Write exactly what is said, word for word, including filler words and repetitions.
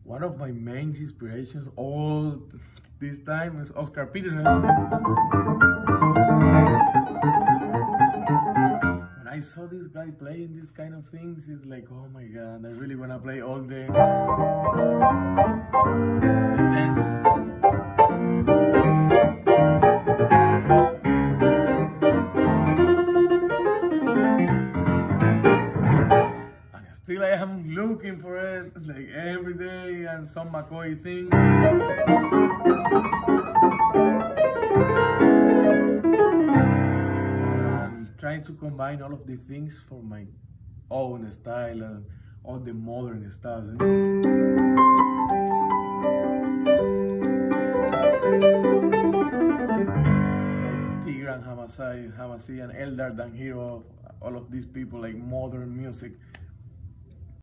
one of my main inspirations all this time is Oscar Peterson. When I saw this guy playing these kind of things, it's like, oh my god, I really wanna play all the, the dance. Still, I am looking for it, like every day, and some McCoy thing. I'm trying to combine all of these things for my own style and all the modern stuff. Like Tigran, Hamasai, Hamasi, and Eldar Dan Hero, all of these people like modern music.